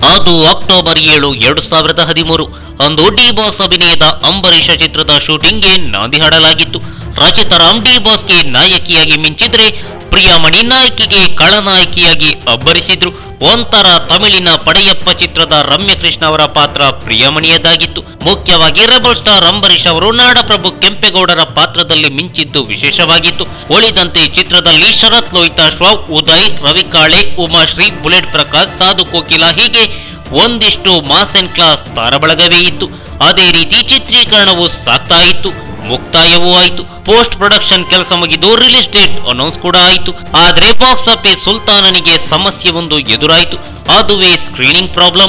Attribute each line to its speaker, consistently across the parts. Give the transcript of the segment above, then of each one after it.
Speaker 1: ಅದು ಅಕ್ಟೋಬರ್ 7, 2013 ಅಂದು D boss ಅಭಿನಯದ ಅಂಬರೀಷ ಚಿತ್ರದ ಶೂಟಿಂಗ್ಗೆ ನಾಂದಿ ಹಾಡಲಾಗಿತ್ತು. ರಚಿತಾ ರಾಮ್ ಡಿ ಬಾಸ್ಗೆ ನಾಯಕಿಯಾಗಿ ಮಿಂಚಿದ್ರೆ, ಪ್ರಿಯಾಮಣಿ ನಾಯಕಿಗೆ ಖಳನಾಯಕಿಯಾಗಿ ಅಬ್ಬರಿಸಿದ್ರು. ಒಂಥರ ತಮಿಳಿನ ಪಡೆಯಪ್ಪ ಚಿತ್ರದ ರಮ್ಯ ಕೃಷ್ಣ ಅವರ ಪಾತ್ರ ಪ್ರಿಯಾಮಣಿಯದಾಗಿತ್ತು. ಮುಖ್ಯವಾಗಿ ರೆಬಲ್ ಸ್ಟಾರ್ ಅಂಬರೀಷ್ ಅವರು ನಾಡಪ್ರಭು ಕೆಂಪೇಗೌಡರ ಪಾತ್ರದಲ್ಲಿ ಮಿಂಚಿದ್ದು ವಿಶೇಷವಾಗಿತ್ತು. ಉಳಿದಂತೆ ಚಿತ್ರದಲ್ಲಿ ಶರತ್ ಲೋಹಿತಾ ಶ್ರಾವ್, ಉದಯ್, ರವಿಕಾಳೆ, ಉಮಾಶ್ರೀ, ಬುಲೆಟ್ ಪ್ರಕಾಶ್, ಸಾಧು ಕೋಕಿಲ ಹೀಗೆ ಒಂದಿಷ್ಟು ಮಾಸ್ ಅಂಡ್ ಕ್ಲಾಸ್ ತಾರಬಳಗವೇ ಇತ್ತು. ಅದೇ ರೀತಿ ಚಿತ್ರೀಕರಣವು ಸಾಗ್ತಾ ಇತ್ತು, ಮುಕ್ತಾಯವೂ ಆಯಿತು. ಪೋಸ್ಟ್ ಪ್ರೊಡಕ್ಷನ್ ಕೆಲಸ ಮುಗಿದು ರಿಲೀಸ್ ಡೇಟ್ ಅನೌನ್ಸ್ ಕೂಡ ಆಯಿತು. ಆದರೆ ಬಾಕ್ಸ್ ಆಫೀಸ್ ಸುಲ್ತಾನನಿಗೆ ಸಮಸ್ಯೆ ಒಂದು ಎದುರಾಯಿತು, ಅದುವೇ ಸ್ಕ್ರೀನಿಂಗ್ ಪ್ರಾಬ್ಲಮ್.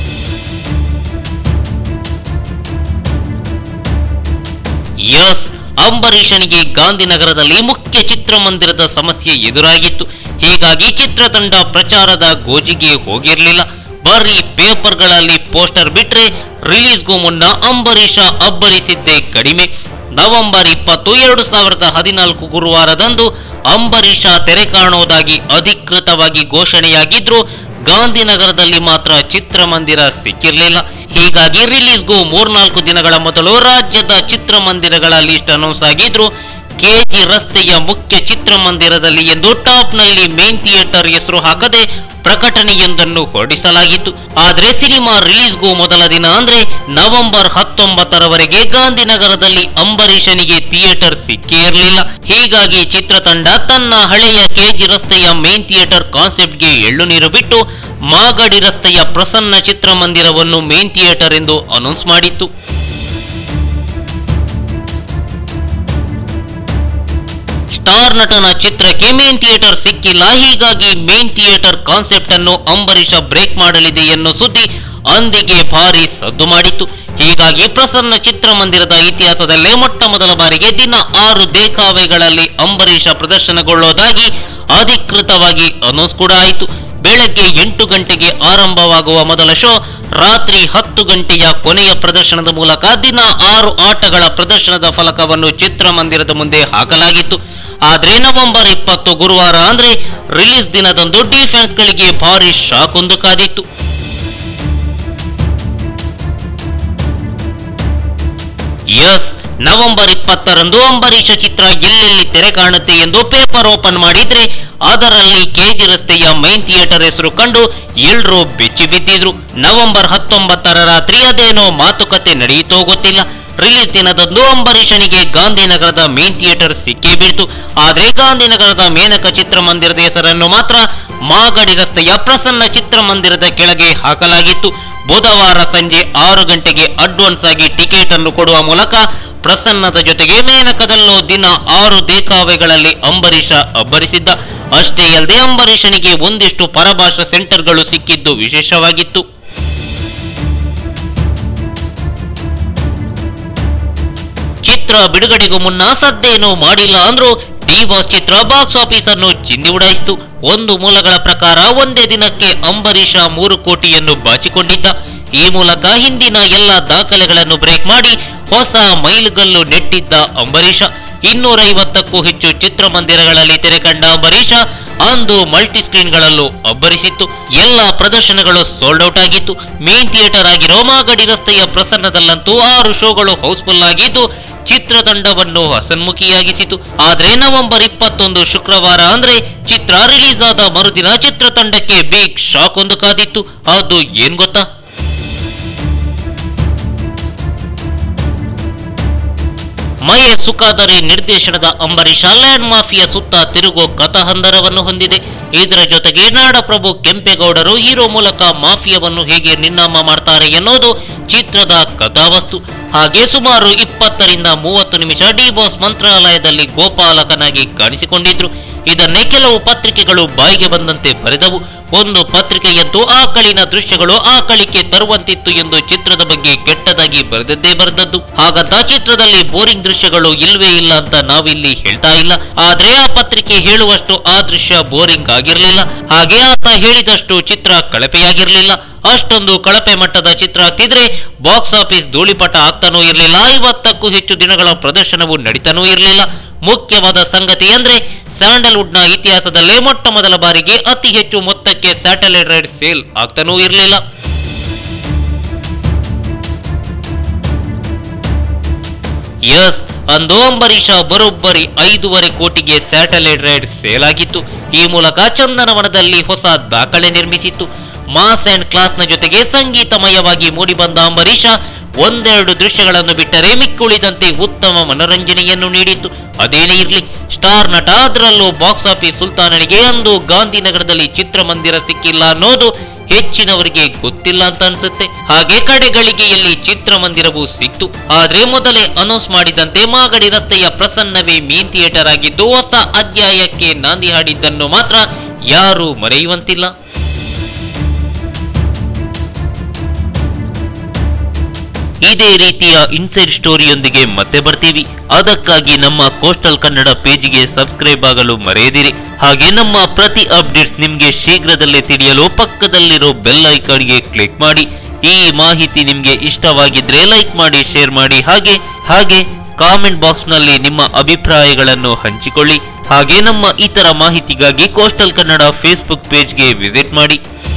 Speaker 1: ಯಸ್, ಅಂಬರೀಷನಿಗೆ ಗಾಂಧಿನಗರದಲ್ಲಿ ಮುಖ್ಯ ಚಿತ್ರಮಂದಿರದ ಸಮಸ್ಯೆ ಎದುರಾಗಿತ್ತು. ಹೀಗಾಗಿ ಚಿತ್ರತಂಡ ಪ್ರಚಾರದ ಗೋಜಿಗೆ ಹೋಗಿರಲಿಲ್ಲ. ಬರೀ ಪೇಪರ್ಗಳಲ್ಲಿ ಪೋಸ್ಟರ್ ಬಿಟ್ರೆ ರಿಲೀಸ್ಗೂ ಮುನ್ನ ಅಂಬರೀಷ ಅಬ್ಬರಿಸಿದ್ದೇ ಕಡಿಮೆ. ನವೆಂಬರ್ 20, 2014 ಗುರುವಾರದಂದು ಅಂಬರೀಷ ತೆರೆ ಕಾಣೋದಾಗಿ ಅಧಿಕೃತವಾಗಿ ಘೋಷಣೆಯಾಗಿದ್ರು. ಗಾಂಧಿನಗರದಲ್ಲಿ ಮಾತ್ರ ಚಿತ್ರಮಂದಿರ ಸಿಕ್ಕಿರಲಿಲ್ಲ. ಹೀಗಾಗಿ ರಿಲೀಸ್ಗೂ 3-4 ದಿನಗಳ ಮೊದಲು ರಾಜ್ಯದ ಚಿತ್ರಮಂದಿರಗಳ ಲಿಸ್ಟ್ ಅನೌನ್ಸ್ ಆಗಿದ್ರು. ಕೆಜಿ ರಸ್ತೆಯ ಮುಖ್ಯ ಚಿತ್ರಮಂದಿರದಲ್ಲಿ ಎಂದು ಟಾಪ್ನಲ್ಲಿ ಮೇನ್ ಥಿಯೇಟರ್ ಹೆಸರು ಹಾಕದೆ ಪ್ರಕಟಣೆಯೊಂದನ್ನು ಹೊರಡಿಸಲಾಗಿತ್ತು. ಆದರೆ ಸಿನಿಮಾ ರಿಲೀಸ್ಗೂ ಮೊದಲ ದಿನ ಅಂದ್ರೆ ನವೆಂಬರ್ 19ರವರೆಗೆ ಗಾಂಧಿನಗರದಲ್ಲಿ ಅಂಬರೀಷನಿಗೆ ಥಿಯೇಟರ್ ಸಿಕ್ಕೇ ಇರಲಿಲ್ಲ. ಹೀಗಾಗಿ ಚಿತ್ರತಂಡ ತನ್ನ ಹಳೆಯ ಕೆಜಿ ರಸ್ತೆಯ ಮೇನ್ ಥಿಯೇಟರ್ ಕಾನ್ಸೆಪ್ಟ್ಗೆ ಎಳ್ಳು ನೀರು ಬಿಟ್ಟು ಮಾಗಡಿ ರಸ್ತೆಯ ಪ್ರಸನ್ನ ಚಿತ್ರಮಂದಿರವನ್ನು ಮೇನ್ ಥಿಯೇಟರ್ ಎಂದು ಅನೌನ್ಸ್ ಮಾಡಿತ್ತು. ಸ್ಟಾರ್ ನಟನ ಚಿತ್ರಕ್ಕೆ ಮೇನ್ ಥಿಯೇಟರ್ ಸಿಕ್ಕಿಲ್ಲ. ಹೀಗಾಗಿ ಮೇನ್ ಥಿಯೇಟರ್ ಕಾನ್ಸೆಪ್ಟ್ ಅನ್ನು ಅಂಬರೀಷ ಬ್ರೇಕ್ ಮಾಡಲಿದೆ ಎನ್ನುವ ಸುದ್ದಿ ಅಂದಿಗೆ ಭಾರಿ ಸದ್ದು ಮಾಡಿತ್ತು. ಹೀಗಾಗಿ ಪ್ರಸನ್ನ ಚಿತ್ರಮಂದಿರದ ಇತಿಹಾಸದಲ್ಲೇ ಮೊಟ್ಟ ಮೊದಲ ಬಾರಿಗೆ ದಿನ 6 ದೇಖಾವೆಗಳಲ್ಲಿ ಅಂಬರೀಷ ಪ್ರದರ್ಶನಗೊಳ್ಳೋದಾಗಿ ಅಧಿಕೃತವಾಗಿ ಅನೌನ್ಸ್ ಕೂಡ ಆಯಿತು. ಬೆಳಗ್ಗೆ 8 ಗಂಟೆಗೆ ಆರಂಭವಾಗುವ ಮೊದಲ ಶೋ ರಾತ್ರಿ 10 ಗಂಟೆಯ ಕೊನೆಯ ಪ್ರದರ್ಶನದ ಮೂಲಕ ದಿನ 6 ಆಟಗಳ ಪ್ರದರ್ಶನದ ಫಲಕವನ್ನು ಚಿತ್ರಮಂದಿರದ ಮುಂದೆ ಹಾಕಲಾಗಿತ್ತು. ಆದರೆ ನವೆಂಬರ್ 20 ಗುರುವಾರ ಅಂದ್ರೆ ರಿಲೀಸ್ ದಿನದಂದು ಡಿಫೆನ್ಸ್ಗಳಿಗೆ ಭಾರಿ ಶಾಕ್ ಒಂದು ಕಾದಿತ್ತು. ಎಸ್, ನವೆಂಬರ್ 20ರಂದು ಅಂಬರೀಷ ಚಿತ್ರ ಎಲ್ಲೆಲ್ಲಿ ತೆರೆ ಕಾಣುತ್ತೆ ಎಂದು ಪೇಪರ್ ಓಪನ್ ಮಾಡಿದ್ರೆ ಅದರಲ್ಲಿ ಕೆಜಿ ರಸ್ತೆಯ ಮೈನ್ ಥಿಯೇಟರ್ ಹೆಸರು ಕಂಡು ಎಲ್ಲರೂ ಬೆಚ್ಚಿ ಬಿದ್ದಿದ್ರು. ನವೆಂಬರ್ 19ರ ರಾತ್ರಿ ಅದೇನೋ ಮಾತುಕತೆ ನಡೆಯಿತೋ ಗೊತ್ತಿಲ್ಲ, ರಿಲೀಸ್ ದಿನದಂದು ಅಂಬರೀಷನಿಗೆ ಗಾಂಧಿನಗರದ ಮೇನ್ ಥಿಯೇಟರ್ ಸಿಕ್ಕೇ ಬೀಳ್ತು. ಆದರೆ ಗಾಂಧಿನಗರದ ಮೇನಕ ಚಿತ್ರಮಂದಿರದ ಹೆಸರನ್ನು ಮಾತ್ರ ಮಾಗಡಿ ರಸ್ತೆಯ ಪ್ರಸನ್ನ ಚಿತ್ರಮಂದಿರದ ಕೆಳಗೆ ಹಾಕಲಾಗಿತ್ತು. ಬುಧವಾರ ಸಂಜೆ 6 ಗಂಟೆಗೆ ಅಡ್ವಾನ್ಸ್ ಆಗಿ ಟಿಕೆಟ್ ಅನ್ನು ಕೊಡುವ ಮೂಲಕ ಪ್ರಸನ್ನದ ಜೊತೆಗೆ ಮೇನಕದಲ್ಲೂ ದಿನ 6 ದೇಖಾವೆಗಳಲ್ಲಿ ಅಂಬರೀಷ ಅಬ್ಬರಿಸಿದ್ದ. ಅಷ್ಟೇ ಅಲ್ಲದೆ ಅಂಬರೀಷನಿಗೆ ಒಂದಿಷ್ಟು ಪರಭಾಷಾ ಸೆಂಟರ್ಗಳು ಸಿಕ್ಕಿದ್ದು ವಿಶೇಷವಾಗಿತ್ತು. ಚಿತ್ರ ಬಿಡುಗಡೆಗೂ ಮುನ್ನ ಸದ್ದೇನೂ ಮಾಡಿಲ್ಲ ಅಂದ್ರೂ ಡಿ ಬಾಸ್ ಚಿತ್ರ ಬಾಕ್ಸ್ ಆಫೀಸ್ ಅನ್ನು ಚಿಂದಿ ಉಡಾಯಿಸಿತು. ಒಂದು ಮೂಲಗಳ ಪ್ರಕಾರ ಒಂದೇ ದಿನಕ್ಕೆ ಅಂಬರೀಷ 3 ಕೋಟಿಯನ್ನು ಬಾಚಿಕೊಂಡಿದ್ದ. ಈ ಮೂಲಕ ಹಿಂದಿನ ಎಲ್ಲ ದಾಖಲೆಗಳನ್ನು ಬ್ರೇಕ್ ಮಾಡಿ ಹೊಸ ಮೈಲುಗಲ್ಲು ನೆಟ್ಟಿದ್ದ ಅಂಬರೀಷ. 250ಕ್ಕೂ ಹೆಚ್ಚು ಚಿತ್ರಮಂದಿರಗಳಲ್ಲಿ ತೆರೆ ಕಂಡ ಅಂಬರೀಷ ಅಂದು ಮಲ್ಟಿ ಸ್ಕ್ರೀನ್ಗಳಲ್ಲೂ ಅಬ್ಬರಿಸಿತ್ತು. ಎಲ್ಲ ಪ್ರದರ್ಶನಗಳು ಸೋಲ್ಡ್ ಔಟ್ ಆಗಿತ್ತು. ಮೇನ್ ಥಿಯೇಟರ್ ಆಗಿರೋ ಮಾಗಡಿ ರಸ್ತೆಯ ಪ್ರಸನ್ನದಲ್ಲಂತೂ 6 ಶೋಗಳು ಹೌಸ್ಫುಲ್ ಆಗಿದ್ದು ಚಿತ್ರತಂಡವನ್ನು ಹಸನ್ಮುಖಿಯಾಗಿಸಿತು. ಆದ್ರೆ ನವೆಂಬರ್ 21 ಶುಕ್ರವಾರ ಅಂದ್ರೆ ಚಿತ್ರ ರಿಲೀಸ್ ಆದ ಮರುದಿನ ಚಿತ್ರತಂಡಕ್ಕೆ ಬಿಗ್ ಶಾಕ್ ಒಂದು ಕಾದಿತ್ತು. ಅದು ಏನ್ ಗೊತ್ತಾ? ಮಹೇಶ್ ಸುಖಾದರೆ ನಿರ್ದೇಶನದ ಅಂಬರೀಷ ಲ್ಯಾಂಡ್ ಮಾಫಿಯಾ ಸುತ್ತ ತಿರುಗೋ ಕಥಾಹಂದರವನ್ನು ಹೊಂದಿದೆ. ಇದರ ಜೊತೆಗೆ ನಾಡಪ್ರಭು ಕೆಂಪೇಗೌಡರು ಹೀರೋ ಮೂಲಕ ಮಾಫಿಯಾವನ್ನು ಹೇಗೆ ನಿರ್ನಾಮ ಮಾಡ್ತಾರೆ ಎನ್ನುವುದು ಚಿತ್ರದ ಕಥಾವಸ್ತು. ಹಾಗೆ ಸುಮಾರು 20ರಿಂದ 30 ನಿಮಿಷ ಡಿ ಬಾಸ್ ಮಂತ್ರಾಲಯದಲ್ಲಿ ಗೋಪಾಲಕನಾಗಿ ಕಾಣಿಸಿಕೊಂಡಿದ್ರು. ಇದನ್ನೇ ಕೆಲವು ಪತ್ರಿಕೆಗಳು ಬಾಯಿಗೆ ಬಂದಂತೆ ಬರೆದವು. ಒಂದು ಪತ್ರಿಕೆಯಂತೂ ಆಕಳಿನ ದೃಶ್ಯಗಳು ಆಕಳಿಕೆ ತರುವಂತಿತ್ತು ಎಂದು ಚಿತ್ರದ ಬಗ್ಗೆ ಕೆಟ್ಟದಾಗಿ ಬರೆದದ್ದು. ಹಾಗಂತ ಚಿತ್ರದಲ್ಲಿ ಬೋರಿಂಗ್ ದೃಶ್ಯಗಳು ಇಲ್ವೇ ಇಲ್ಲ ಅಂತ ನಾವಿಲ್ಲಿ ಹೇಳ್ತಾ ಇಲ್ಲ. ಆದ್ರೆ ಆ ಪತ್ರಿಕೆ ಹೇಳುವಷ್ಟು ಆ ದೃಶ್ಯ ಬೋರಿಂಗ್ ಆಗಿರ್ಲಿಲ್ಲ. ಹಾಗೆ ಆತ ಹೇಳಿದಷ್ಟು ಚಿತ್ರ ಕಳಪೆಯಾಗಿರ್ಲಿಲ್ಲ. ಅಷ್ಟೊಂದು ಕಳಪೆ ಮಟ್ಟದ ಚಿತ್ರ ಆಗ್ತಿದ್ರೆ ಬಾಕ್ಸ್ ಆಫೀಸ್ ಧೂಳಿಪಟ ಆಗ್ತಾನೂ ಇರಲಿಲ್ಲ. 50ಕ್ಕೂ ಹೆಚ್ಚು ದಿನಗಳ ಪ್ರದರ್ಶನವು ನಡೀತಾನೂ ಇರಲಿಲ್ಲ. ಮುಖ್ಯವಾದ ಸಂಗತಿ ಅಂದ್ರೆ ಸ್ಯಾಂಡಲ್ವುಡ್ ನ ಇತಿಹಾಸದಲ್ಲೇ ಮೊಟ್ಟ ಮೊದಲ ಬಾರಿಗೆ ಅತಿ ಹೆಚ್ಚು ಮೊತ್ತಕ್ಕೆ ಸ್ಯಾಟಲೈಟ್ ರೈಟ್ ಸೇಲ್ ಆಗ್ತಾನೂ ಇರಲಿಲ್ಲ. ಎಸ್, ಅಂದು ಅಂಬರೀಷ ಬರೋಬ್ಬರಿ 5.5 ಕೋಟಿಗೆ ಸ್ಯಾಟಲೈಟ್ ರೈಡ್ ಸೇಲ್ ಆಗಿತ್ತು. ಈ ಮೂಲಕ ಚಂದನವನದಲ್ಲಿ ಹೊಸ ದಾಖಲೆ ನಿರ್ಮಿಸಿತ್ತು. ಮಾಸ್ ಅಂಡ್ ಕ್ಲಾಸ್ನ ಜೊತೆಗೆ ಸಂಗೀತಮಯವಾಗಿ ಮೂಡಿಬಂದ ಅಂಬರೀಷ ಒಂದೆರಡು ದೃಶ್ಯಗಳನ್ನು ಬಿಟ್ಟರೆ ಮಿಕ್ಕುಳಿದಂತೆ ಉತ್ತಮ ಮನೋರಂಜನೆಯನ್ನು ನೀಡಿತ್ತು. ಅದೇನೇ ಇರಲಿ, ಸ್ಟಾರ್ ನಟ, ಅದರಲ್ಲೂ ಬಾಕ್ಸ್ ಆಫೀಸ್ ಸುಲ್ತಾನನಿಗೆ ಅಂದು ಗಾಂಧಿನಗರದಲ್ಲಿ ಚಿತ್ರಮಂದಿರ ಸಿಕ್ಕಿಲ್ಲ ಅನ್ನೋದು ಹೆಚ್ಚಿನವರಿಗೆ ಗೊತ್ತಿಲ್ಲ ಅಂತ ಅನ್ಸುತ್ತೆ. ಹಾಗೆ ಕಡೆಗಳಿಗೆಯಲ್ಲಿ ಚಿತ್ರಮಂದಿರವೂ ಸಿಕ್ತು. ಆದ್ರೆ ಮೊದಲೇ ಅನೌನ್ಸ್ ಮಾಡಿದಂತೆ ಮಾಗಡಿ ರಸ್ತೆಯ ಪ್ರಸನ್ನವೇ ಮೇನ್ ಥಿಯೇಟರ್ ಆಗಿದ್ದು ಹೊಸ ಅಧ್ಯಾಯಕ್ಕೆ ನಾಂದಿ ಹಾಡಿದ್ದನ್ನು ಮಾತ್ರ ಯಾರೂ ಮರೆಯುವಂತಿಲ್ಲ. ಇದೇ ರೀತಿಯ ಇನ್ಸೈಡ್ ಸ್ಟೋರಿಯೊಂದಿಗೆ ಮತ್ತೆ ಬರ್ತೀವಿ. ಅದಕ್ಕಾಗಿ ನಮ್ಮ ಕೋಸ್ಟಲ್ ಕನ್ನಡ ಪೇಜ್ಗೆ ಸಬ್ಸ್ಕ್ರೈಬ್ ಆಗಲು ಮರೆಯದಿರಿ. ಹಾಗೆ ನಮ್ಮ ಪ್ರತಿ ಅಪ್ಡೇಟ್ಸ್ ನಿಮಗೆ ಶೀಘ್ರದಲ್ಲೇ ತಿಳಿಯಲು ಪಕ್ಕದಲ್ಲಿರೋ ಬೆಲ್ ಐಕಾನ್ಗೆ ಕ್ಲಿಕ್ ಮಾಡಿ. ಈ ಮಾಹಿತಿ ನಿಮಗೆ ಇಷ್ಟವಾಗಿದ್ರೆ ಲೈಕ್ ಮಾಡಿ, ಶೇರ್ ಮಾಡಿ, ಹಾಗೆ ಕಾಮೆಂಟ್ ಬಾಕ್ಸ್ ನಲ್ಲಿ ನಿಮ್ಮ ಅಭಿಪ್ರಾಯಗಳನ್ನು ಹಂಚಿಕೊಳ್ಳಿ. ಹಾಗೆ ನಮ್ಮ ಇತರ ಮಾಹಿತಿಗಾಗಿ ಕೋಸ್ಟಲ್ ಕನ್ನಡ ಫೇಸ್ಬುಕ್ ಪೇಜ್ಗೆ ವಿಸಿಟ್ ಮಾಡಿ.